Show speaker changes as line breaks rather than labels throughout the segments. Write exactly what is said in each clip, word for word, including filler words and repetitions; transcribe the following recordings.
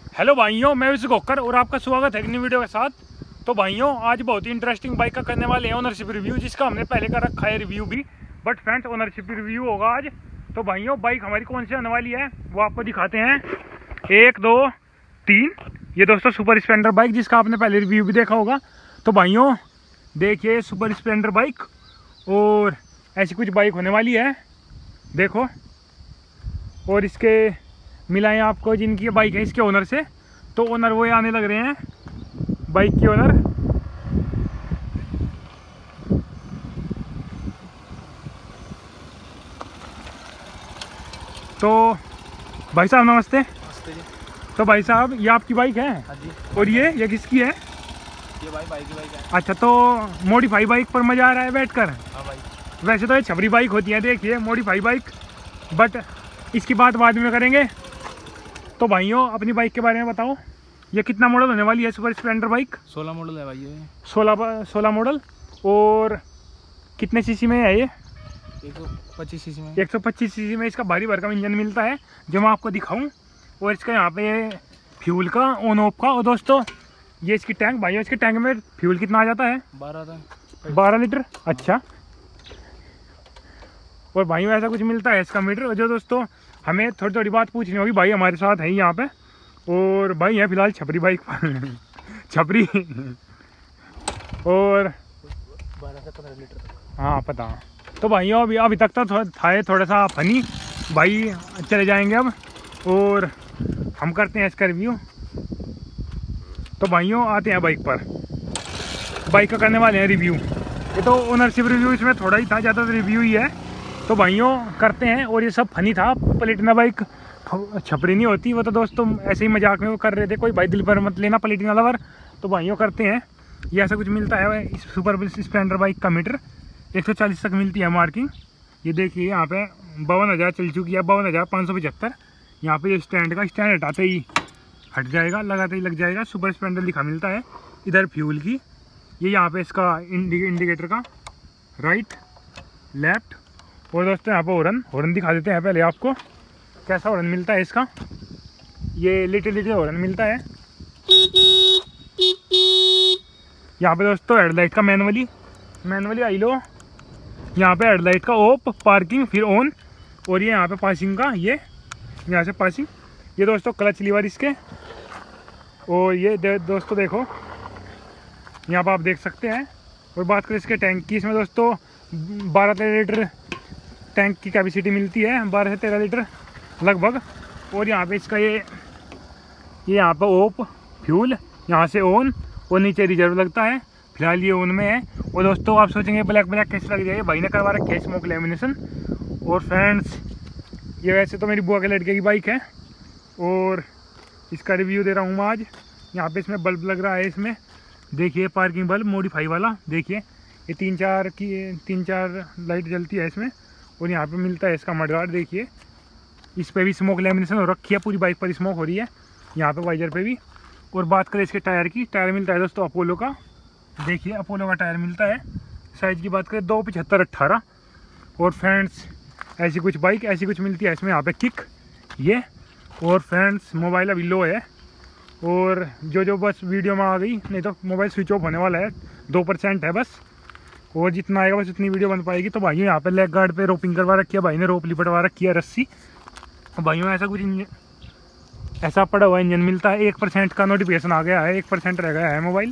Hello भाइयों, मैं विशु कोकर और आपका स्वागत है एक नई वीडियो के साथ। तो भाइयों, आज बहुत ही इंटरेस्टिंग बाइक का करने वाले हैं ओनरशिप रिव्यू, जिसका हमने पहले कर रखा है रिव्यू भी, बट फ्रेंड्स ओनरशिप रिव्यू होगा आज। तो भाइयों, बाइक हमारी कौन सी आने वाली है वो आपको दिखाते हैं। एक दो तीन, ये दोस्तों सुपर स्प्लेंडर बाइक, जिसका आपने पहले रिव्यू भी देखा होगा। तो भाइयों देखिए सुपर स्प्लेंडर बाइक, और ऐसी कुछ बाइक होने वाली है, देखो। और इसके मिलाएं आपको जिनकी बाइक है इसके ओनर से, तो ओनर वो आने लग रहे हैं, बाइक के ओनर। तो भाई साहब नमस्ते।
नमस्ते जी।
तो भाई साहब ये आपकी बाइक है?
हाँ जी।
और ये ये किसकी है?
ये भाई बाइक की बाइक है।
अच्छा, तो मॉडिफाई बाइक पर मज़ा आ रहा है बैठकर?
हाँ भाई।
वैसे तो ये छबरी बाइक होती है, देखिए मॉडिफाई बाइक, बट इसकी बात बाद में करेंगे। तो भाइयों अपनी बाइक के बारे में बताओ, ये कितना मॉडल होने वाली है सुपर स्प्लेंडर बाइक?
सोलह मॉडल है भाई ये।
सोलह सोलह मॉडल। और कितने सीसी में है ये?
एक सौ पच्चीस सीसी में।
एक सौ पच्चीस सीसी में इसका भारी भरकम इंजन मिलता है, जो मैं आपको दिखाऊं। और इसका यहाँ पे फ्यूल का, ऑन ऑफ का। और दोस्तों ये इसकी टैंक, भाइयों इसके टैंक में फ्यूल कितना आ जाता है?
बारह था।
बारह लीटर। अच्छा। और भाइयों ऐसा कुछ मिलता है इसका मीटर। जो दोस्तों हमें थोड़ी थोड़ी बात पूछनी होगी, भाई हमारे साथ है यहाँ पे, और भाई है फिलहाल छपरी बाइक पर छपरी। और
बारह से पंद्रह लीटर तक।
हाँ पता। तो भाइयों अभी अभी तक तो थो, था थोड़ा सा फनी, भाई चले जाएंगे अब और हम करते हैं इसका रिव्यू। तो भाइयों आते हैं बाइक पर, बाइक का करने वाले हैं रिव्यू। ये तो ओनरशिप रिव्यू, इसमें थोड़ा ही था, ज़्यादा रिव्यू ही है। तो भाइयों करते हैं। और ये सब फनी था, प्लेटिना बाइक छपरी नहीं होती, वो तो दोस्तों ऐसे ही मजाक में वो कर रहे थे, कोई भाई दिल पर मत लेना प्लेटिना लवर। तो भाइयों करते हैं। ये ऐसा कुछ मिलता है इस सुपर स्प्लेंडर बाइक का मीटर, एक सौ चालीस तक मिलती है मार्किंग। ये देखिए यहाँ पे बावन हज़ार चल चुकी है, बावन हज़ार पाँच सौ पचहत्तर। यहाँ पे ये स्टैंड का, स्टैंड हटाते ही हट जाएगा, लगाते ही लग जाएगा। सुपर स्प्लेंडर लिखा मिलता है। इधर फ्यूल की, ये यहाँ पे इसका इंडि इंडिकेटर का राइट लेफ्ट। और दोस्तों यहाँ पे हॉर्न हॉर्न दिखा देते हैं पहले आपको, कैसा हॉर्न मिलता है इसका। ये लिटिल लिटिल हॉर्न मिलता है। यहाँ पे दोस्तों हेडलाइट का मैनुअली मैनुअली आई लो। यहाँ पे हेडलाइट का ऑफ, पार्किंग, फिर ऑन। और ये यहाँ पे पासिंग का, ये यहाँ से पासिंग। ये दोस्तों क्लच लीवर इसके। और ये दे, दोस्तों देखो यहाँ पर आप देख सकते हैं। और बात करें इसके टैंक की, इसमें दोस्तों बारह तेरह लीटर टैंक की कैपेसिटी मिलती है, बारह से तेरह लीटर लगभग। और यहाँ पे इसका ये ये यहाँ पे ओप, फ्यूल, यहाँ से ऑन, और नीचे रिजर्व लगता है। फिलहाल ये ऑन में है। और दोस्तों आप सोचेंगे ब्लैक ब्लैक कैसे लग जाएगी, भाई ने करवा रखा है स्मोक लेमिनेशन। और फ्रेंड्स ये वैसे तो मेरी बुआ के लड़के की बाइक है, और इसका रिव्यू दे रहा हूँ मैं आज। यहाँ पे इसमें बल्ब लग रहा है, इसमें देखिए पार्किंग बल्ब मॉडिफाई वाला। देखिए ये तीन चार की तीन चार लाइट जलती है इसमें। और यहाँ पे मिलता है इसका मडगार्ड, देखिए इस पे भी स्मोक लेमिनेशन हो रखी है, पूरी बाइक पर स्मोक हो रही है, यहाँ पे वाइजर पे भी। और बात करें इसके टायर की, टायर मिलता है दोस्तों अपोलो का, देखिए अपोलो का टायर मिलता है। साइज़ की बात करें दो पचहत्तर अट्ठारह। और फ्रेंड्स ऐसी कुछ बाइक ऐसी कुछ मिलती है इसमें, यहाँ पे किक ये। और फ्रेंड्स मोबाइल अभी लो है, और जो जो बस वीडियो में आ गई, नहीं तो मोबाइल स्विच ऑफ होने वाला है, दो परसेंट है बस। और जितना आएगा बस उतनी वीडियो बन पाएगी। तो भाइयों यहाँ पे लेग गार्ड पे रोपिंग करवा रखी है, भाई ने रोप लिपटवा रखी है रस्सी। तो भाइयों ऐसा कुछ इंजन ऐसा पड़ा हुआ इंजन मिलता है। एक परसेंट का नोटिफिकेशन आ गया है, एक परसेंट रह गया है मोबाइल।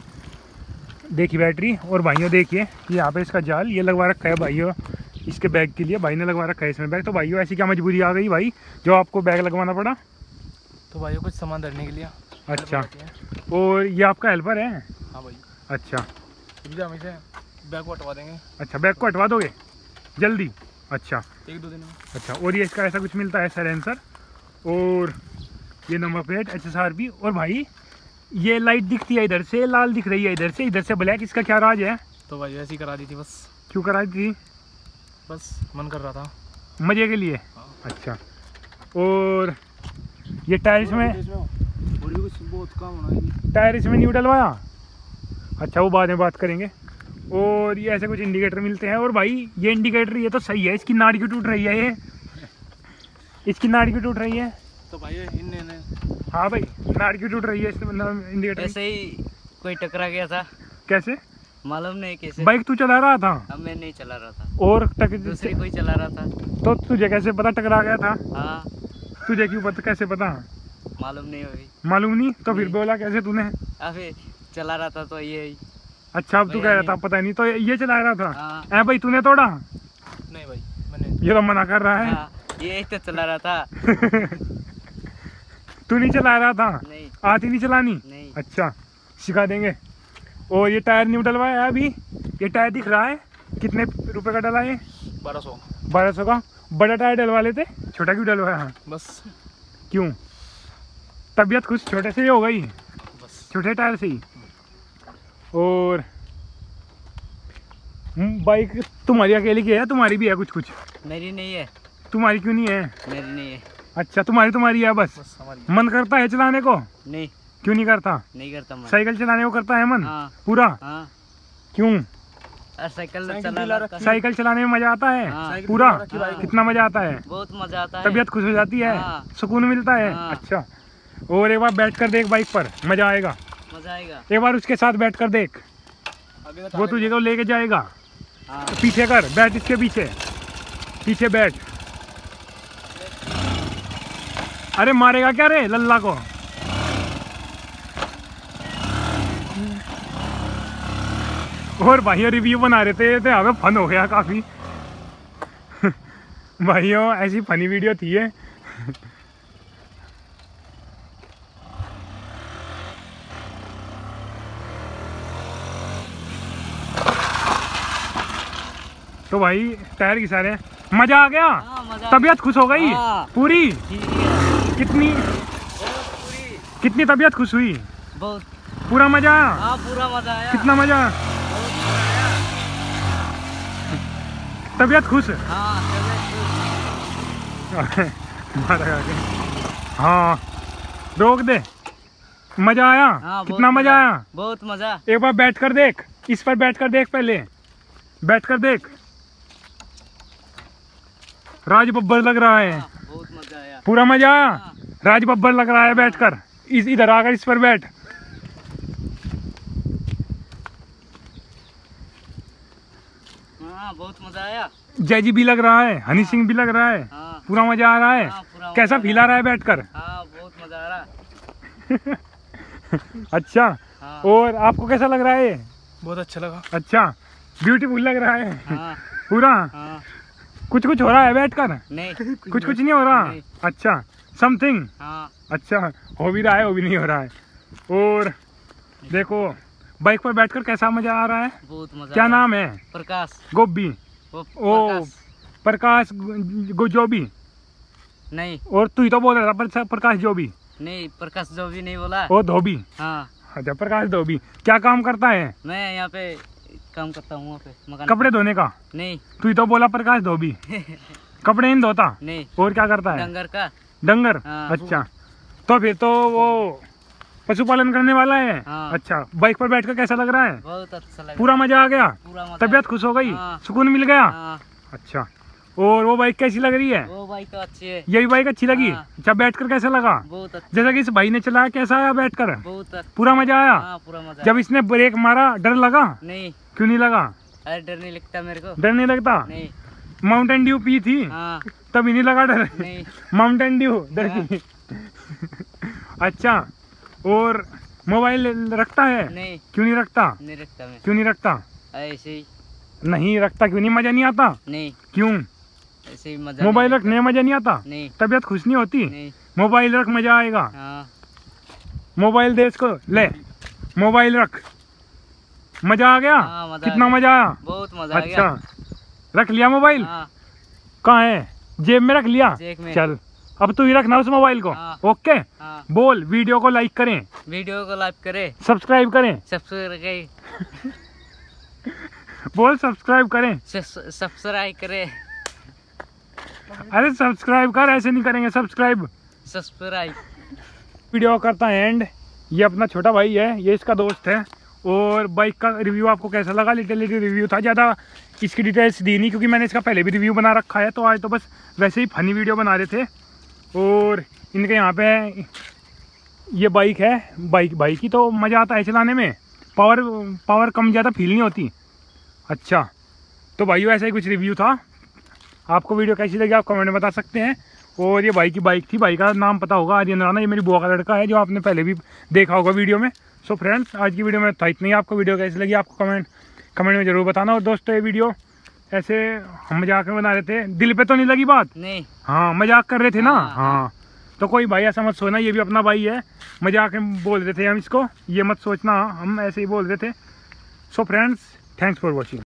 देखिए बैटरी। और भाइयों देखिए यहाँ पे इसका जाल ये लगवा रखा है भाइयों, इसके बैग के लिए भाई ने लगवा रखा है इसमें बैग। तो भाइयों ऐसी क्या मजबूरी आ गई भाई जो आपको बैग लगवाना पड़ा?
तो भाइयों कुछ सामान धरने के लिए।
अच्छा। और ये आपका हेल्पर है?
हाँ भाई।
अच्छा,
हम इसे बैग को हटवा देंगे।
अच्छा बैग को हटवा दोगे जल्दी? अच्छा
एक दो दिन में।
अच्छा। और ये इसका ऐसा कुछ मिलता है साइलेंसर, और ये number plate H S R B. और भाई ये लाइट दिखती है इधर से, लाल दिख रही है इधर से, इधर से ब्लैक, इसका क्या राज है?
तो भाई ऐसी करा दी थी बस।
क्यों करा दी थी?
बस मन कर रहा था,
मजे के लिए।
हाँ।
अच्छा। और ये टायर इसमें
और भी कुछ बहुत काम होना है।
टायर इसमें नहीं डलवाया? अच्छा वो बाद में बात करेंगे। और ये ऐसे कुछ इंडिकेटर मिलते हैं। और भाई ये इंडिकेटर ये तो सही है, इसकी नाड़ी क्यों टूट रही है? ये इसकी नाड़ी क्यों टूट रही है?
तो भाई इनने ने
हाँ भाई, नाड़ क्यों टूट रही है इसमें इंडिकेटर?
ऐसे ही कोई टकरा गया था,
कैसे?
मालूम नहीं कैसे।
बाइक तू चला रहा था
अब मैं नहीं चला रहा था,
और टक...
दूसरी कोई चला रहा था।
तो तुझे कैसे पता टकरा गया था?
हाँ
तुझे क्यों पता, कैसे पता?
मालूम नहीं अभी।
मालूम नहीं तो फिर
नहीं।
बोला कैसे तूने?
अभी चला रहा था तो ये ही।
अच्छा, अब तू कह रहा था पता नहीं, तो ये चला रहा था।
हाँ
ऐ भाई तूने तोड़ा?
नहीं भाई मैंने
ये तो मना कर रहा है।
हाँ, ये तो चला रहा था।
तू नहीं चला रहा था?
नहीं
आती नहीं चलानी?
नहीं।
अच्छा, सिखा देंगे। और ये टायर न्यू डलवाया है अभी, ये टायर दिख रहा है, कितने रुपए का डला है?
बारह सौ।
बारह सौ का। बड़ा टायर डलवा लेते, छोटा क्यों डलवाया है?
बस
क्यों? तबीयत खुश छोटे से ही हो गई,
बस
छोटे टायर से ही। और बाइक तुम्हारी अकेली की है, तुम्हारी भी है कुछ कुछ?
मेरी नहीं है।
तुम्हारी क्यों नहीं है?
मेरी नहीं है।
अच्छा, तुम्हारी तुम्हारी है बस।
बस हमारी।
मन करता है चलाने को?
नहीं
क्यों नहीं करता?
नहीं करता मैं।
साइकिल चलाने को करता है मन?
हाँ
पूरा?
हाँ।
क्यों?
और साइकिल
साइकिल
चला
दिला
रहा था।
साइकिल चलाने में मजा आता है?
हाँ।
साइकिल
पूरा?
दिला रखी भाई।
कितना मजा आता है?
बहुत मजा आता है।
तबीयत खुश हो जाती है,
हाँ।
सुकून मिलता है।
हाँ।
अच्छा, और एक बार बैठ कर देख बाइक पर, मजा आएगा।
मजा आएगा।
एक बार उसके साथ बैठ कर देख,
आगे का
वो
टायर-
तुझे को लेके जाएगा।
हाँ
पीछे कर, बैठ इसके पीछे, पीछे बैठ। अरे मारेगा क्या रे लल्ला को? और भाइयों रिव्यू बना रहे थे, तो हमें फन हो गया काफी। भाइयों ऐसी फनी वीडियो थी ये। तो भाई टायर की सारे मजा आ गया,
हाँ, मजा
तबीयत खुश हो गई
हाँ।
पूरी?
ठीक है।
कितनी
बहुत पूरी।
कितनी तबीयत खुश हुई?
बहुत।
पूरा मजा आया?
हाँ पूरा मजा आया।
कितना मजा?
बहुत मजा आया।
तबीयत खुश?
हाँ तबीयत खुश।
मारा आगे। हाँ, रोक दे। मजा आया?
हाँ, बहुत
कितना मजा आया?
बहुत मजा।
एक बार बैठ कर देख, इस पर बैठ कर देख, पहले बैठ कर देख। राज बब्बर लग रहा है।
हाँ, बहुत मजा आया।
पूरा मजा आया?
हाँ।
राज बब्बर लग रहा है बैठकर। इस इधर आकर इस पर बैठ।
हाँ बहुत मजा आया।
जैजी भी लग रहा है, हनी सिंह भी लग रहा है।
हाँ
पूरा मजा आ रहा है।
हाँ, पूरा
कैसा
मजा
फील आ रहा है बैठकर?
हाँ बहुत मजा आ रहा।
अच्छा,
हाँ
और आपको कैसा लग रहा है ये?
बहुत अच्छा लगा।
अच्छा, ब्यूटीफुल लग रहा है
हाँ
पूरा।
हाँ।
कुछ कुछ हो रहा है बैठकर?
नहीं
कुछ कुछ नहीं हो रहा?
नहीं।
अच्छा, समथिंग।
हाँ
अच्छा, हो भी रहा है, वो भी नहीं हो रहा है। और देखो बाइक पर बैठकर कैसा मजा आ रहा है?
बहुत मजा
क्या
आया।
नाम है?
प्रकाश।
गोब्बी?
वो
ओ
प्रकाश।
प्रकाश गो- गो जोबी?
नहीं
और तू ही तो बोल रहा था पर- प्रकाश जोबी।
नहीं प्रकाश जो भी नहीं बोला।
ओ धोबी।
हाँ
अच्छा, प्रकाश धोबी। क्या काम करता है?
मैं यहाँ पे काम करता हूँ वहाँ पे मकान
कपड़े धोने का?
पे। नहीं
तू ही तो बोला प्रकाश धोबी। कपड़े नहीं धोता?
नहीं
और क्या करता है?
डंगर का।
डंगर?
हाँ।
अच्छा, तो फिर तो वो पशुपालन करने वाला है।
हाँ।
अच्छा, बाइक पर बैठकर कैसा लग रहा है?
बहुत अच्छा लगा।
पूरा मजा आ गया?
पूरा मजा
तबीयत खुश हो गई?
हाँ।
सुकून मिल गया?
हाँ
अच्छा, और वो बाइक कैसी लग रही है?
वो बाइक तो अच्छी है।
ये भी बाइक अच्छी लगी?
हाँ।
अच्छा, बैठकर कैसा लगा?
बहुत अच्छा।
जैसा कि इस भाई ने चलाया, कैसा आया बैठकर?
बहुत अच्छा।
पूरा मजा आया?
हाँ पूरा मजा।
जब इसने ब्रेक मारा डर लगा?
नहीं
क्यों नहीं लगा?
अरे डर नहीं लगता मेरे को।
डर नहीं लगता?
नहीं।
माउंटेन ड्यू पी थी
हाँ
तभी नहीं लगा डर?
नहीं।
माउंटेन ड्यू डर की। अच्छा, और मोबाइल रखता है?
नहीं
क्यों नहीं रखता?
नहीं रखता मैं।
क्यों नहीं रखता?
ऐसे ही।
नहीं रखता क्यों नहीं? मजा नहीं आता?
नहीं
क्यों?
ऐसे ही मजा।
मोबाइल
नहीं
रखने में मजा नहीं आता?
नहीं
तबीयत खुश नहीं होती?
नहीं।
मोबाइल रख, मजा आएगा।
हाँ
मोबाइल दे इसको, ले मोबाइल रख। मजा आ गया?
हाँ, मजा आ
कितना
गया।
मजा आया?
बहुत मजा आ गया।
अच्छा, रख लिया मोबाइल?
हाँ
कहाँ है? जेब में रख लिया?
जेब में।
चल, अब तू ही रखना उस मोबाइल को।
हाँ।
ओके,
हाँ
बोल वीडियो को लाइक करें,
वीडियो को लाइक करे,
सब्सक्राइब करें।
सब्सक्राइब
बोल सब्सक्राइब करें।
सब्सक्राइब करे,
अरे सब्सक्राइब कर, ऐसे नहीं करेंगे सब्सक्राइब।
सब्सक्राइब।
वीडियो करता है एंड। ये अपना छोटा भाई है, ये इसका दोस्त है। और बाइक का रिव्यू आपको कैसा लगा? लिटिल लिटिल रिव्यू था, ज़्यादा इसकी डिटेल्स दी नहीं क्योंकि मैंने इसका पहले भी रिव्यू बना रखा है। तो आज तो बस वैसे ही फनी वीडियो बना रहे थे। और इनके यहाँ पे ये बाइक है। बाइक बाइक की तो मज़ा आता है चलाने में, पावर पावर कम ज़्यादा फील नहीं होती। अच्छा तो भाई ऐसा ही कुछ रिव्यू था। आपको वीडियो कैसी लगी आप कमेंट में बता सकते हैं। और ये भाई की बाइक थी, भाई का नाम पता होगा आर्यन राणा, ये मेरी बुआ का लड़का है जो आपने पहले भी देखा होगा वीडियो में। सो फ्रेंड्स आज की वीडियो में था इतना ही। आपको वीडियो कैसी लगी आपको कमेंट कमेंट में ज़रूर बताना। और दोस्तों ये वीडियो ऐसे हम मजाक में बना रहे थे, दिल पे तो नहीं लगी बात?
नहीं।
हाँ मजाक कर रहे थे ना।
हाँ,
हाँ तो कोई भाई ऐसा मत सोचना, ये भी अपना भाई है, मजाक में बोल रहे थे हम इसको, ये मत सोचना हम ऐसे ही बोल रहे थे। So friends thanks for watching.